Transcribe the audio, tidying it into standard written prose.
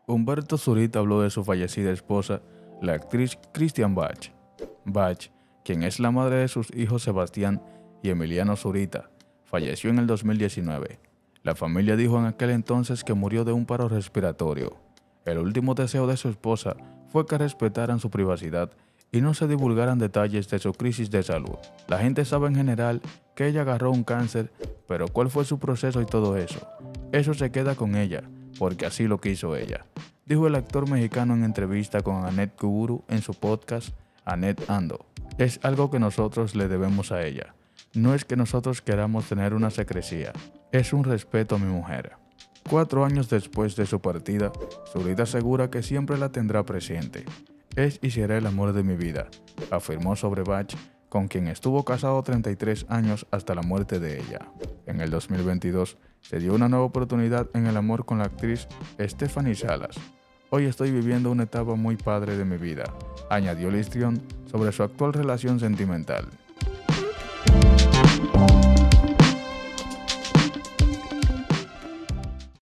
Humberto Zurita habló de su fallecida esposa, la actriz Christiane Bach. Bach, quien es la madre de sus hijos Sebastián y Emiliano Zurita, falleció en el 2019. La familia dijo en aquel entonces que murió de un paro respiratorio. El último deseo de su esposa fue que respetaran su privacidad y no se divulgaran detalles de su crisis de salud. La gente sabe en general que ella agarró un cáncer, pero cuál fue su proceso y todo eso se queda con ella, porque así lo quiso ella, dijo el actor mexicano en entrevista con Annette Kuburu en su podcast Annette Ando. Es algo que nosotros le debemos a ella. No es que nosotros queramos tener una secrecía, es un respeto a mi mujer. 4 años después de su partida, Zurita asegura que siempre la tendrá presente. Es y será el amor de mi vida, afirmó sobre Bach, con quien estuvo casado 33 años hasta la muerte de ella. En el 2022 se dio una nueva oportunidad en el amor con la actriz Stephanie Salas. Hoy estoy viviendo una etapa muy padre de mi vida, añadió el histrión sobre su actual relación sentimental.